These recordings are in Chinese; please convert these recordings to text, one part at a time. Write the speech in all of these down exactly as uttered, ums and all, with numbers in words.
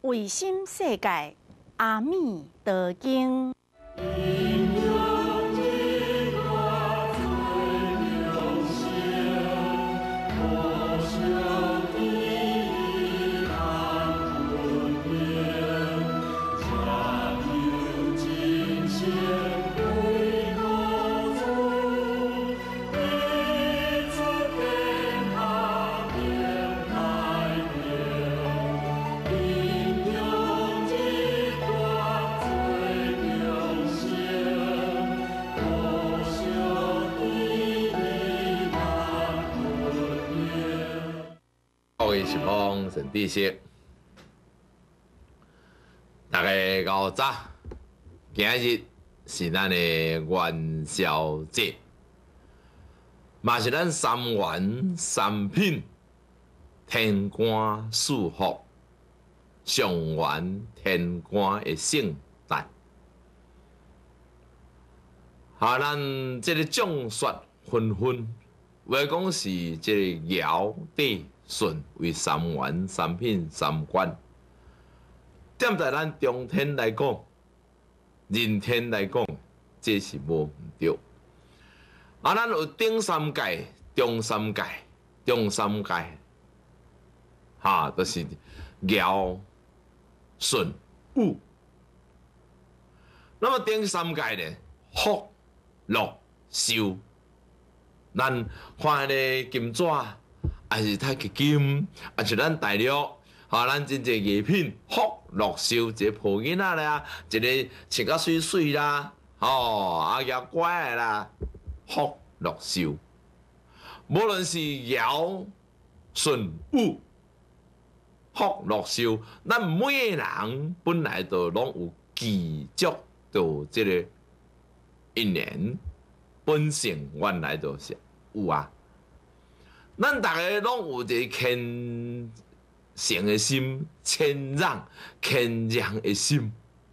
卫生世界，阿弥陀经。 各位是方神知识，大家好早。今日是咱的元宵节，嘛是咱三元三品天官赐福、上元天官的圣诞。啊，咱这个众说纷纷，话讲是这个尧帝舜为三元三品三官。踮在咱中天来讲，人天来讲，这是无毋对。啊，咱有顶三界、中三界、中三界，哈，都、就是尧、舜、禹。那么顶三界呢，福、禄、寿。咱看迄个金纸，还是太极金，还是咱大陆。啊，咱真侪艺品，福禄寿，一个抱囡仔啦，一个穿甲水水啦，吼、啊也乖的啦，福禄寿。无论是尧、舜、禹，福禄寿，咱每个人本来就拢有记足到即个一年，本性原来就是有啊。咱逐个拢有一个虔诚的心，谦让、谦让的心，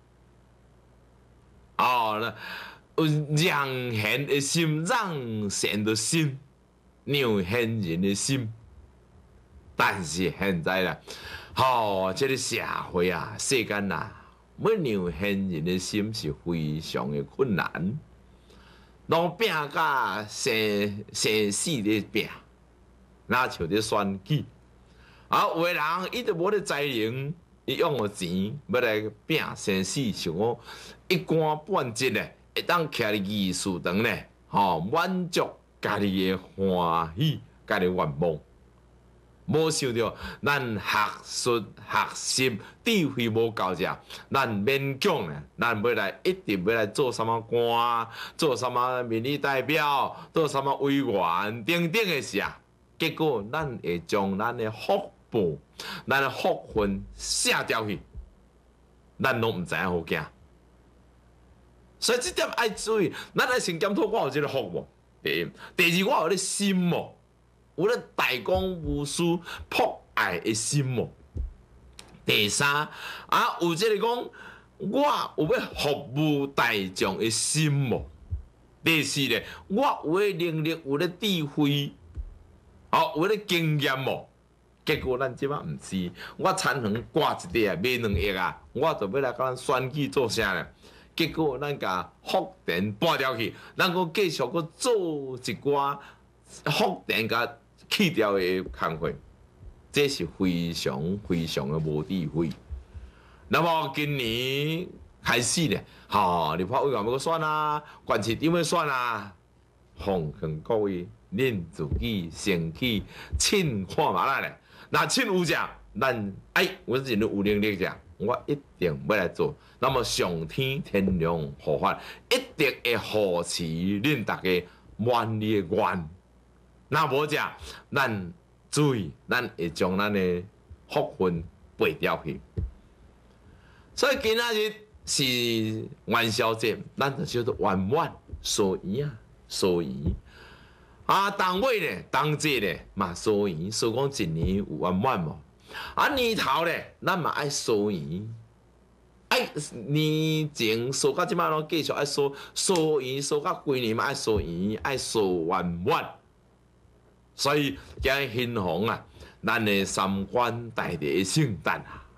哦，有让贤的心，让贤的心，让贤人的心。但是现在啦，吼、哦，这个社会啊，世间啊，要让贤人的心是非常的困难，拢拼甲生生死咧拼，哪像咧选举。啊，有个人伊就无咧才能，伊用个钱要来拼生死，想讲一官半职咧，会当徛伫议事堂咧，吼、满足家己的欢喜，家己愿望。无想到咱学术、学习、智慧无够者，咱勉强咧，咱要来一定要来做什么官，做什么民意代表，做什么委员等等的事啊。结果咱会将咱的福报、咱的福分卸掉去，咱拢毋知影好行。所以这点爱注意，咱爱先检讨我有这个福无？第一，第二，我有咧心无？有咧大公无私、博爱的心无？第三，啊，有这个讲我有要服务大众的心无？第四咧，我有咧能力、有咧智慧。哦，有咧经验无？结果咱即摆毋是，我田园挂一块啊，卖两亿啊，我就要来甲咱选举做啥咧？结果咱甲福田搬掉去，咱阁继续阁做一寡福田甲去掉的工作，这是非常非常的无智慧。那么今年开始咧，吼、立法委员要选啊，县市长要选啊，奉劝各位。恁自己先去请看嘛啦咧，那请有者，咱哎，我真有能力者，我一定要来做。那么上天天良护法，一定会护持恁大家满意的愿。那无者，咱注意，咱会将咱的福分背掉去。所以今仔日是元宵节，咱就叫做圆满寿圆啊，寿圆。啊，当尾咧，当节咧嘛，寿圆，寿讲一年有圆满无？啊，年头咧，咱嘛爱寿圆，爱年前寿到即摆拢继续爱寿寿圆，寿到规年嘛爱寿圆，爱寿圆满。所以今日欣赏啊，咱的三官大帝的圣诞啊，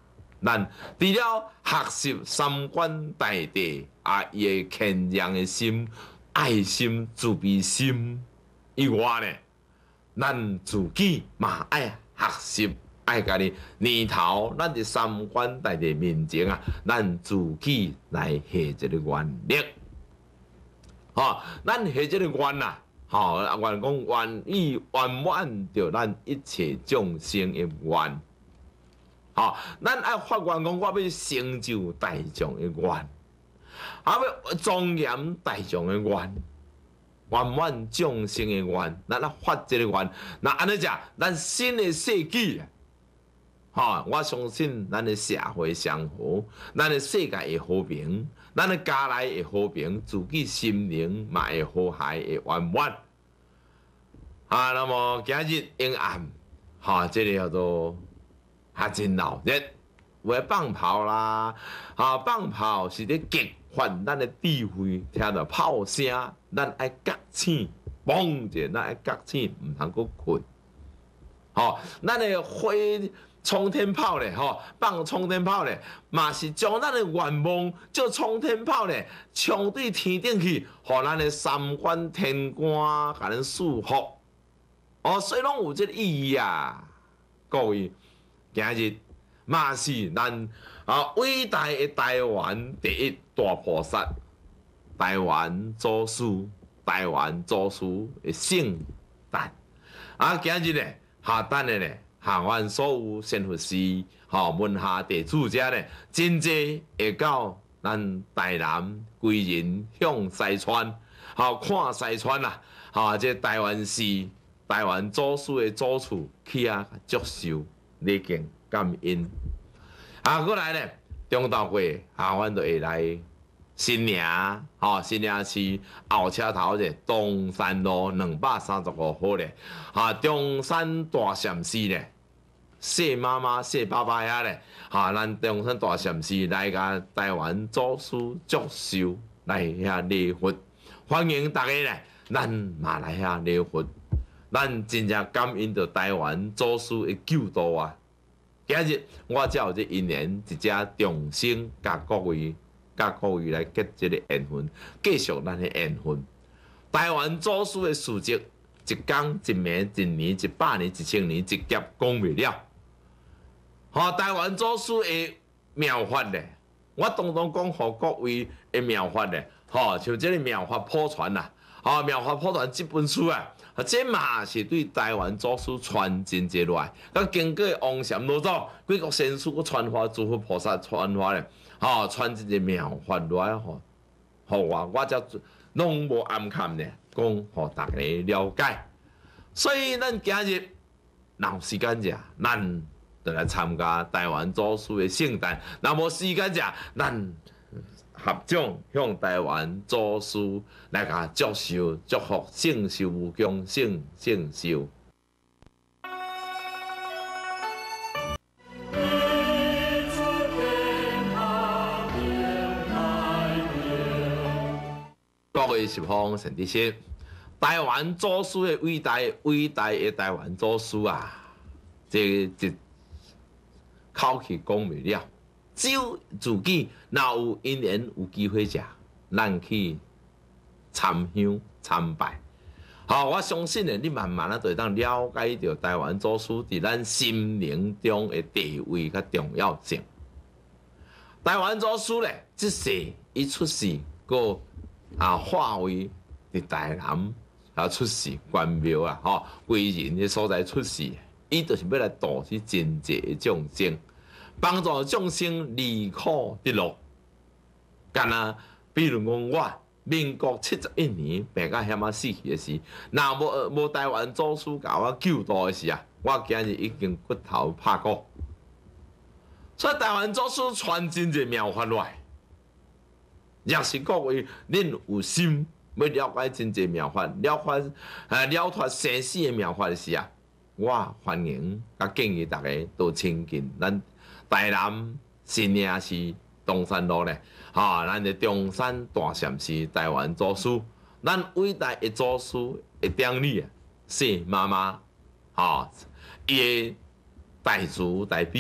咱除了学习三观大地啊，伊个谦让的心、爱心、慈悲心以外呢，咱自己嘛爱学习，爱家己年头，咱伫三观大地面前啊，咱自己来下一个愿力，吼，咱下一个愿啊，吼，愿讲愿意圆满着咱一切众生的愿。吼，咱爱发愿讲，我要成就大众的愿，啊要庄严大众的愿，圆满众生的愿，咱啊发这个愿，那安尼食，咱新的世纪啊，吼，我相信咱的社会祥和，咱的世界会和平，咱的家内会和平，自己心灵嘛会和谐会圆满。啊，那么今日阴暗，哈，这个叫做。还真闹热，为放炮啦！啊，放炮是咧激发咱的智慧，听到炮声，咱爱觉醒，嘣者，咱爱觉醒，唔通阁困。吼，咱的火冲天炮咧，吼，放冲天炮咧，嘛是将咱的愿望做冲天炮咧，冲对天顶去，互咱的三观天官甲咱祝福。哦，所以拢有这个意义啊，各位。今日嘛是咱啊伟大的台湾第一大菩萨，台湾祖师，台湾祖师的圣诞。啊，今日咧下等的咧，下阮所有仙佛师、吼门下弟子者咧，真济会到咱台南归仁向西川，吼看西川啦，吼这台湾市、台湾祖师的祖厝去啊祝寿。礼敬感恩，啊，过来咧，中昼过，啊，阮就会来新营，吼、哦，新营市后车头咧，东山路两百三十五号咧，啊，中山大禅师咧，谢妈妈、谢爸爸遐咧，啊，咱中山大禅师来甲台湾祖师祝寿，来遐礼佛，欢迎大家咧，咱嘛来遐礼佛。咱真正感恩着台湾祖师的救度啊！今日我才有这因缘，一只众生甲各位、甲各位来结这个缘分，继续咱的缘分。台湾祖师的事迹，一天、一暝、一年、一百年、一千年，一劫讲袂了。吼，台湾祖师的妙法咧，我当当讲互各位的妙法咧，吼，像这个妙法普传啦，吼，妙法普传这本书啊。啊，这嘛是对台湾祖师传真济落来，佮经过王禅老祖、几个仙师佮传法诸佛菩萨传法咧，吼传真济妙法落来吼，互我我则拢无暗藏咧，讲互大家了解。所以咱今日若有时间者，咱就来参加台湾祖师的圣诞；若无时间者，咱合掌向台湾祖师来甲祝寿、祝福圣寿无疆、圣圣寿。各位十方善知识，台湾祖师的伟大、伟大的台湾祖师啊，这一口气讲袂了。只有自己若有因缘有机会者，咱去参香参拜。好，我相信咧，你慢慢啊，就会当了解到台湾祖师伫咱心灵中的地位甲重要性。台湾祖师咧，即世伊出世，个啊化为伫台南啊出世，关庙啊，吼归仁的所在出世，伊就是要来度去真济的众生。帮助众生离苦得乐，干啊！比如讲我民国七十一年病到险啊死去的时，若无无台湾祖师甲我救度的时啊，我今日已經骨頭拍骨。所以台灣祖師傳真濟妙法來，若是各位恁有心要了解真濟妙法，了解啊了脫生死的妙法的時啊，我歡迎甲建議大家都親近咱台南新營市東山路咧，哈，咱嘅中山大禪寺台灣祖師，咱偉大嘅祖師嘅典禮啊，謝媽媽，哈，伊嘅大慈大悲啊，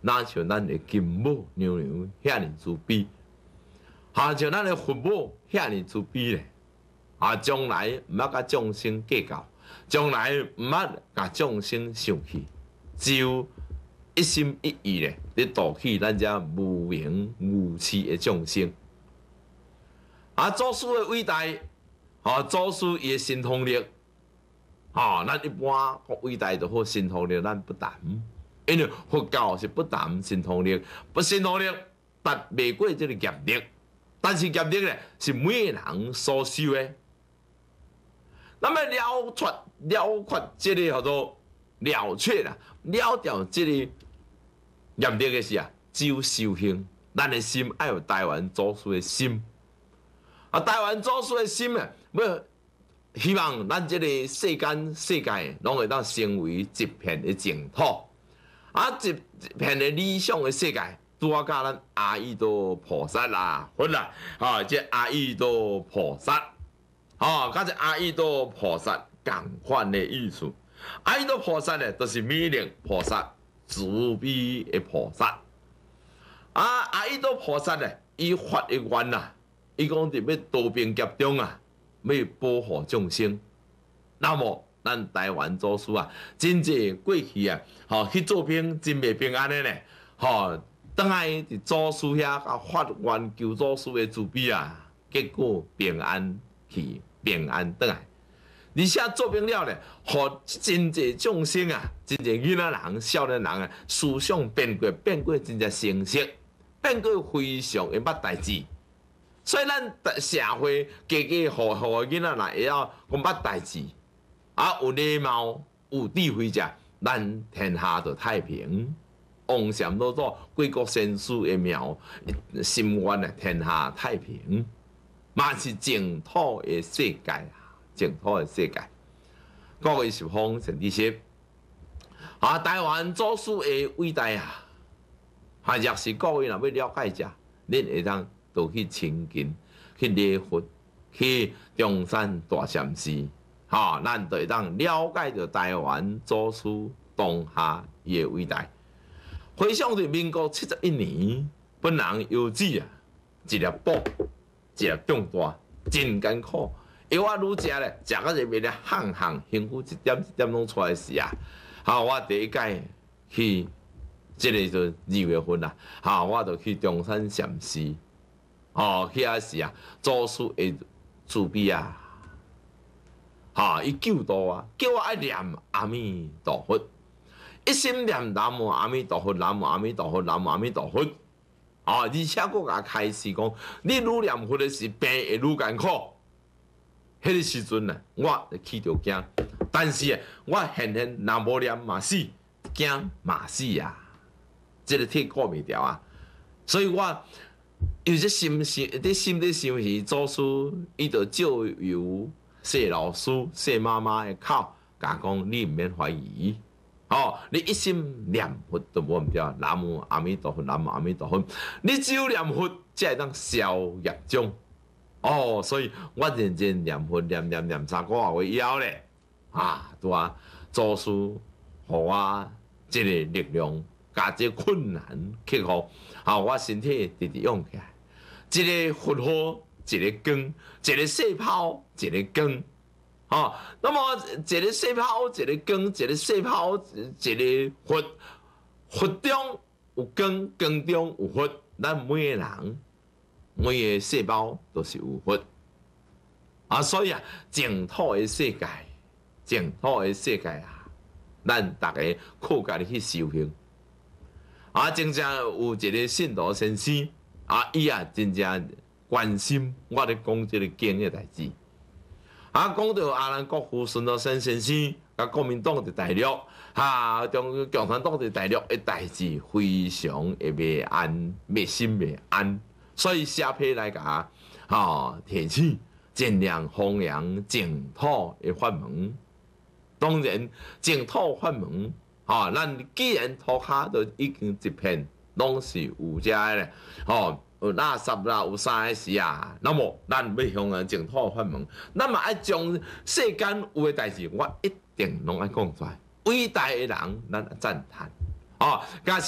哪像咱的金母娘娘遐尼慈悲，哈像咱的父母遐尼慈悲咧，啊，将来毋捌甲众生计较，将来毋捌甲众生生气，只有一心一意咧，咧度起咱遮无名无耻的众生。啊，祖师的伟大，啊，祖师伊的神通力，啊，咱一般讲伟大就好，神通力咱不谈，因为佛教是不谈神通力，不神通力达袂过这个业力，但是业力咧是每个人所修的。那么了脱了却这个叫做了却啦，了掉这个业力的是啊，只有修行，咱的心要有台湾祖师的心。啊，台湾祖师的心啊，要希望咱这个世间世界拢会当成为一片的净土，啊，一片的理想的世界，拄啊甲咱阿弥陀菩萨啦，佛啦，啊，这阿弥陀菩萨，啊，甲这阿弥陀菩萨共款的意思。阿弥陀菩萨呢，就是弥勒菩萨，慈悲的菩萨。啊，阿弥陀菩萨呢，伊发的愿呐。伊讲伫要多兵劫中啊，要保护众生。那么咱台湾祖师啊，真济过去啊，吼去做兵真袂平安的呢，吼，倒来伫祖师遐甲发愿求祖师的慈悲啊，结果平安去，平安倒来。而且做兵了呢，互真济众生啊，真济囡仔人、少年人啊，思想变过，变过真正成熟，变过非常会捌代志。所以咱社会家家户户的囡仔人会晓讲捌代志，啊有礼貌有智慧者，咱天下就太平。王禅老祖贵国先师的庙，心愿啊天下太平，嘛是净土的世界啊，净土的世界。各位是方陈知识，啊台湾祖师的伟大啊，啊若是各位若要了解者，恁会当。都去亲近，去礼佛，去中山大禅寺，哈、哦，咱就会当了解到台湾祖师当下伊的伟大。回想到民国七十一年，本人有子啊，一粒补，一粒中大，真艰苦。药啊愈食咧，食到入面咧，行行幸福一点一点拢出来时啊！哈、哦，我第一届去，即个就二月份啦，哈、哦，我就去中山禅寺。哦，遐时啊，祖师会慈悲啊，哈，伊救度啊，叫我爱念阿弥陀佛，一心念南无阿弥陀佛，南无阿弥陀佛，南无阿弥陀佛。哦，而且佫甲开始讲，你愈念佛的是病会愈艰苦。迄个时阵啊，我就起着惊，但是啊，我现现若无念嘛死，惊嘛死啊，这个铁过袂掉啊，所以我。有些心心，伫心底想是祖师，伊就借由谢老师、谢妈妈的口，甲讲你毋免怀疑，哦，你一心念佛都无毋对，南无阿弥陀佛，南无阿弥陀佛，你只有念佛才会当消业障，哦，所以我认真念佛，念念念三个月以后咧，啊，拄啊，祖师互我即个力量，甲即困难克服。啊！我身体直直用起来，一个佛号，一个光，一个细胞，一个光。哦，那么一个细胞，一个光，一个细胞，一个佛，佛中有光，光中有佛。咱每个人，每个细胞都是有佛。啊，所以啊，净土的世界，净土的世界啊，咱大家靠家己去修行。啊，真正有一个信徒先生，啊，伊啊真正关心我咧讲即个经的代志。啊，讲到阿兰国父孙中山先生，甲国民党的大陆，哈，中共产党的大陆的代志，非常的袂安，袂心袂安，所以社批来甲吼提醒，尽量弘扬净土的法门。当然，净土法门。哦，咱既然土骹都已经一片拢是有遮咧，哦，有垃圾啦，有啥个事啊？那么咱要向人净土法门，咱嘛爱将世间有诶代志，我一定拢爱讲出来。伟大诶人，咱赞叹。哦，假是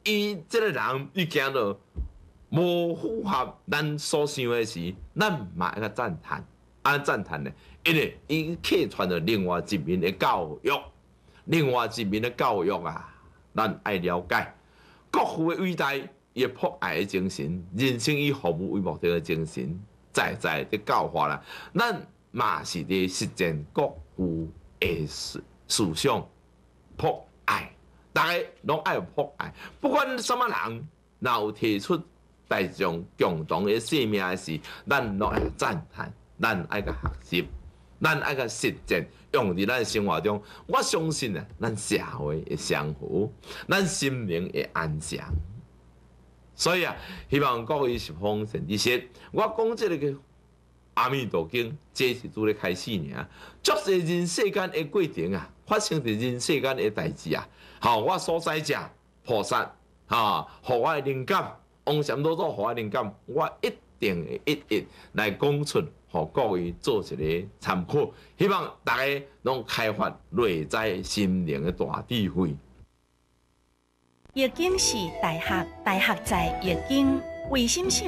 伊即个人伊行到无符合咱所想的时，咱嘛爱甲赞叹。安赞叹呢？因为伊客传了另外一面的教育，另外一面的教育啊，咱爱了解国父的伟大，伊博爱的精神，人生以服务为目的的精神，在在的教化啦。咱嘛是伫实践国父的思思想，博爱，大家拢爱有博爱，不管什么人，若有提出大众共同的生命的时，咱拢爱赞叹。咱爱甲学习，咱爱甲实践，用伫咱的生活中。我相信啊，咱社会会祥和，咱心灵会安详。所以啊，希望各位是丰盛知识。我讲这个阿弥陀经，这是拄咧开始尔。足些人世间的过程啊，发生伫人世间的代志啊。好，我所在者菩萨，哈，互我的灵感，往什多做互我的灵感，我一定会一一来讲出。互各位做一个参考，希望大家拢开发内在心灵的大智慧。 易经是大学，大学在易经，为心信。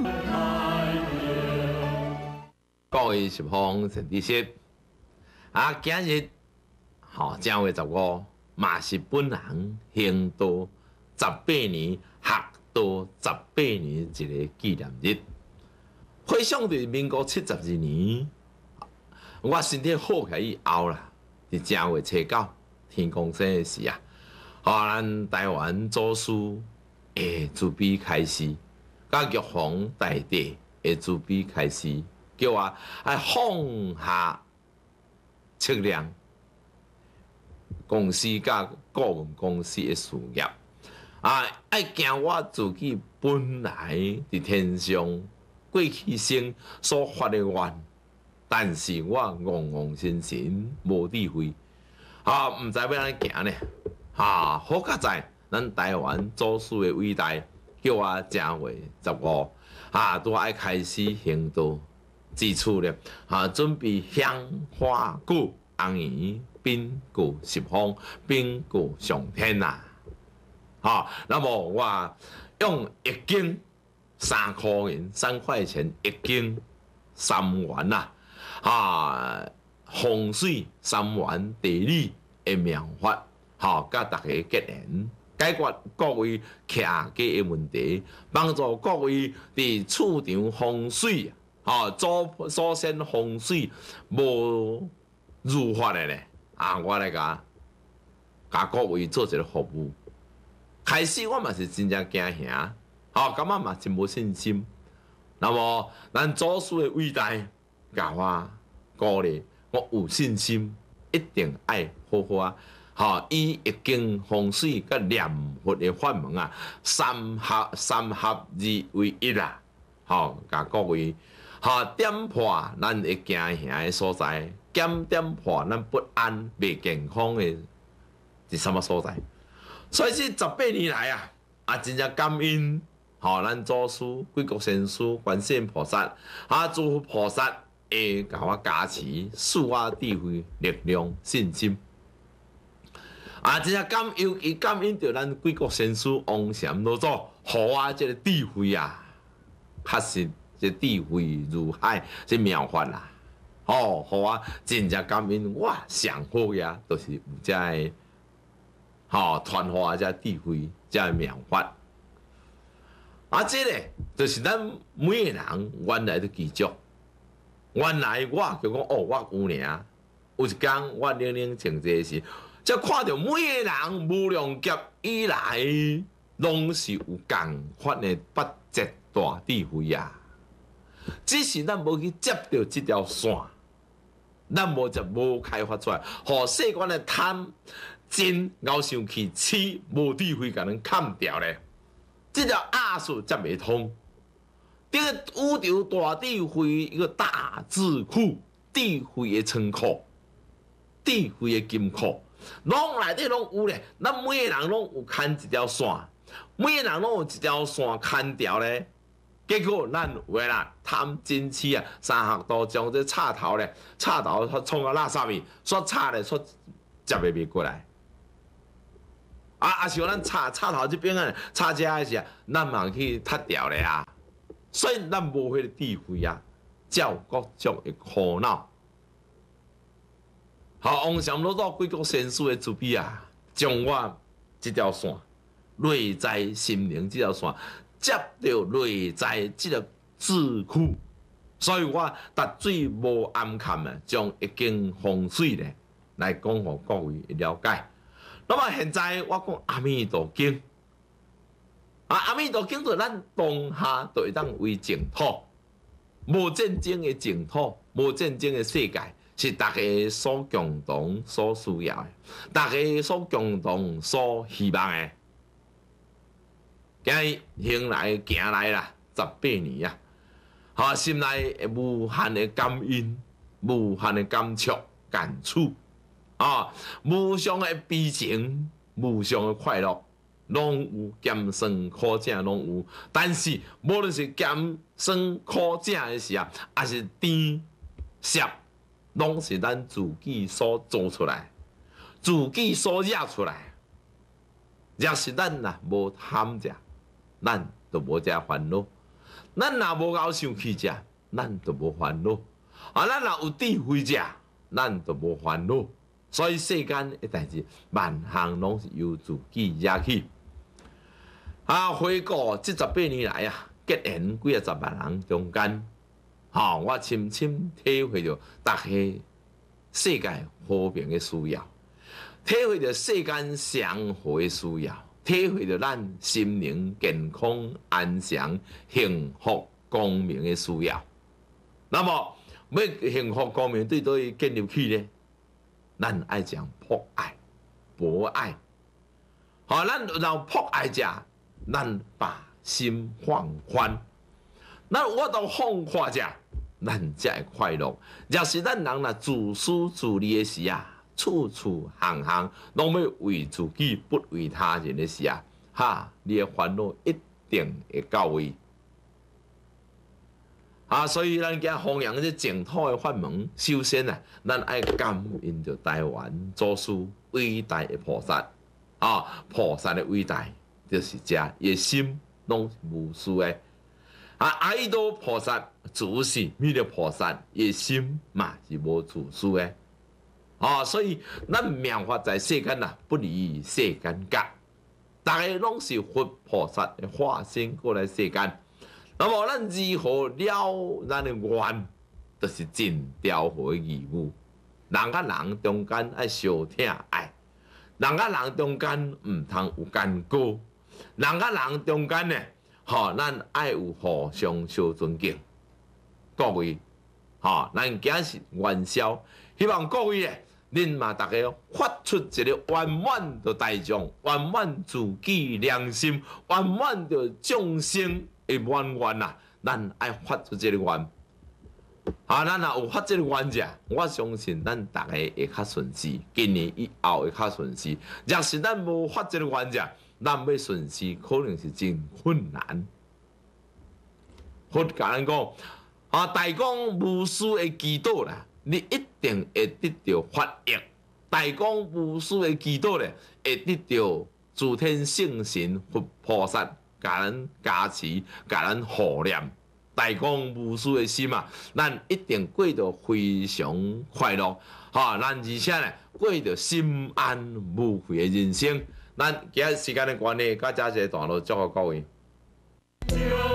各位是方陈知识啊，今日吼正月十五，嘛是本行行道十八年学道十八年一个纪念日。回想伫民国七十二年，我身体好起来以后啦，伫正月初九天公生的时啊，互咱台湾祖师的慈悲开示，甲玉皇大帝的慈悲开示，叫我爱放下测量公司甲顾问公司的事业，啊，爱行我自己本来伫天上。过去生所发的愿，但是我戆戆神神无智慧，啊，毋知要安怎行呢？啊，好佳在咱台湾祖师的伟大，叫我正月十五，啊，都爱开始行道，至此咧，啊，准备香花果、红圆、宾果十方，宾果上天呐，啊，那么我用易经。三块银，三块钱一斤，三元呐、啊！啊，风水三元地理的妙法，好，甲大家结缘，解决各位徛家的问题，帮助各位伫厝场风水，好，祖祖先风水无如法的咧，啊，我来甲甲各位做一个服务。开始我嘛是真正惊吓。哦，感觉嘛真无信心。那么，咱祖师的伟大，教我鼓励我有信心，一定爱好好啊！吼，以易经风水甲念佛的法门啊，三合三合二为一啦！吼，甲各位，吼点破咱会惊吓的所在，减点破咱不安、未健康的是什么所在？所以这十八年来啊，啊真正感恩。吼，咱祖师、贵国先师、观世音菩萨、啊，诸佛菩萨会甲我加持，赐我智慧、力量、信心。啊，真正感尤其感恩着咱贵国先师王禅老祖，互我这个智慧啊，确实这智慧如海，这妙法啦。吼，互我真正感恩，我上好呀，都是有这个吼传互我这智慧、这妙法。啊，这个就是咱每个人原来的基础。原来我就讲哦，我有尔，有一天我冷冷静静时，才看到每个人无量劫以来，拢是有共款的八节大智慧啊。只是咱无去接到这条线，咱无就无开发出来，互世间的贪、真、熬上去、痴、无智慧，甲咱砍掉咧。这条亚数才未通，这个宇宙大智慧一个大智库，智慧的仓库，智慧的金库，拢内底拢有咧。咱每个人拢有牵一条线，每个人拢有一条线牵掉咧。结果咱有诶啦，贪嗔痴啊，三学道将这插头咧，插头它冲到垃圾面，煞插咧煞接袂袂过来。 啊啊，像咱插插头这边啊，插遮的时啊，咱嘛去踢掉咧啊。所以咱无迄个智慧啊，照各种的苦恼。好，王上老早几国先师的慈悲啊，将我这条线内在心灵这条线接到内在这个智库，所以我达水无暗坎啊，将一经风水咧来讲互各位了解。那么现在我讲阿弥陀经，啊阿弥陀经就咱当下就会当为净土，无战争的净土，无战争的世界。是大家所共同所需要的，大家所共同所希望的。今日行来行来啦，十八年啊，哈心内无限的感恩，无限的感触感触啊，无上的悲情，无上的快乐，拢有艰酸苦痛拢有。但是无论是艰酸苦痛的时啊，还是甜涩。拢是咱自己所做出来，自己所惹出来。若是咱呐无贪食，咱就无遮烦恼；咱若无熬生气食，咱就无烦恼。啊，咱若有智慧食，咱就无烦恼。所以世间的代志，万项拢是由自己惹起。啊，回顾这十八年来啊，结缘几啊十万人中间。吼、哦，我深深体会到大家世界和平的需要，体会到世间祥和的需要，体会到咱心灵健康、安详、幸福、光明的需要。那么，要幸福光明对倒去建立起呢？咱爱讲博爱、博爱。好、哦，咱让博爱者，咱把心放宽。咱我都放宽者。咱才会快乐。若是咱人若自私自利的时啊，处处行行拢要为自己不为他人的时啊，哈，你的烦恼一定会到位。啊，所以咱今弘扬这净土的法门，首先啊，咱爱感恩着台湾祖师伟大的菩萨啊，菩萨的伟大就是这，伊心拢是无私的。啊，阿弥陀菩萨自是弥勒菩萨，伊心嘛是无自私的。哦，所以咱妙法在世间啊，不离世间觉，大家拢是佛菩萨的化身过来世间。那么咱如何了咱的愿，就是尽调和的义务。人甲人中间爱相疼爱，人甲人中间毋通有干戈，人甲人中间呢？吼、哦，咱爱有互相相尊敬，各位，吼、哦，咱今是元宵，希望各位咧，恁嘛大家发出一个圆满的大众，圆满自己良心，圆满着众生的愿愿啊！咱爱发出这个愿，啊，咱若有发这个愿者，我相信咱大家会较顺遂，今年以后会较顺遂。若是咱无发这个愿者，咱要顺势可能是真困难。佛甲咱讲，啊，大讲无私的祈祷啦，你一定会得到法益。大讲无私的祈祷咧，会得到诸天圣神佛菩萨甲咱加持，甲咱护念。大讲无私的心啊，咱一定过得非常快乐。哈，咱而且咧过得心安无悔的人生。咱今日时间的关系，到这一个段落，祝福各位。